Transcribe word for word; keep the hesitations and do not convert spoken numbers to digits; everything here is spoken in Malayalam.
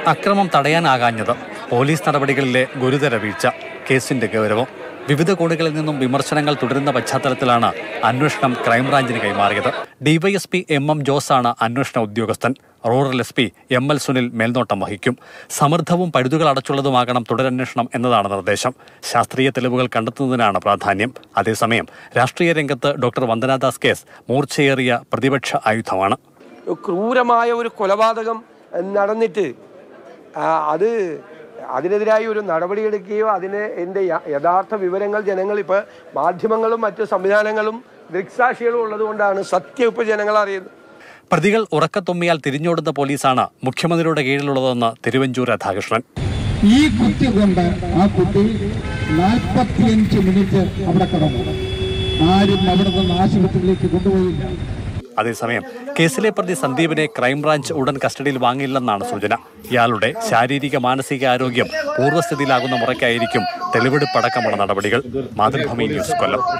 അക്രമം തടയാനാകാഞ്ഞത്, പോലീസ് നടപടികളിലെ ഗുരുതര വീഴ്ച, കേസിന്റെ ഗൗരവം. വിവിധ കോണുകളിൽ നിന്നും വിമർശനങ്ങൾ തുടരുന്ന പശ്ചാത്തലത്തിലാണ് അന്വേഷണം ക്രൈംബ്രാഞ്ചിന് കൈമാറിയത്. ഡിവൈഎസ്പി എം എം ജോസാണ് അന്വേഷണ ഉദ്യോഗസ്ഥൻ. Rural S P M L Sunil മേൽനോട്ടം വഹിക്കും. സമൃദ്ധവും പഴുതുകൾ അടച്ചുള്ളതുമാകണം തുടരന്വേഷണം എന്നതാണ് നിർദ്ദേശം. ശാസ്ത്രീയ തെളിവുകൾ കണ്ടെത്തുന്നതിനാണ് പ്രാധാന്യം. അതേസമയം രാഷ്ട്രീയ രംഗത്ത് ഡോക്ടർ വന്ദനാദാസ് കേസ് മൂർച്ചയേറിയ പ്രതിപക്ഷ ആയുധമാണ്. ക്രൂരമായ ഒരു കൊലപാതകം നടന്നിട്ട് അത് അതിനെതിരായി ഒരു നടപടിയെടുക്കുകയോ അതിന് എൻ്റെ യഥാർത്ഥ വിവരങ്ങൾ ജനങ്ങൾ ഇപ്പോൾ മാധ്യമങ്ങളും മറ്റു സംവിധാനങ്ങളും ദൃക്സാക്ഷികളും ഉള്ളതുകൊണ്ടാണ് സത്യം ഇപ്പോൾ ജനങ്ങൾ അറിയുന്നത്. പ്രതികൾ ഉറക്കത്തുമ്മിയാൽ തിരിഞ്ഞോടുന്ന പോലീസാണ് മുഖ്യമന്ത്രിയുടെ കീഴിലുള്ളതെന്ന് തിരുവഞ്ചൂർ രാധാകൃഷ്ണൻ. ഈ കുത്തി കൊണ്ട് ആ കുട്ടി നാൽപ്പത്തിയഞ്ച് മിനിറ്റ് അവിടെ കിടന്നു. ആരും അവിടെ നിന്ന് ആശുപത്രിയിലേക്ക് കൊണ്ടുപോയില്ല. അതേസമയം കേസിലെ പ്രതി സന്ദീപിനെ ക്രൈംബ്രാഞ്ച് ഉടൻ കസ്റ്റഡിയിൽ വാങ്ങില്ലെന്നാണ് സൂചന. ഇയാളുടെ ശാരീരിക മാനസിക ആരോഗ്യം പൂർവ്വസ്ഥിതിയിലാകുന്ന മുറയ്ക്കായിരിക്കും തെളിവെടുപ്പടക്കമുള്ള നടപടികൾ. മാതൃഭൂമി ന്യൂസ്, കൊല്ലം.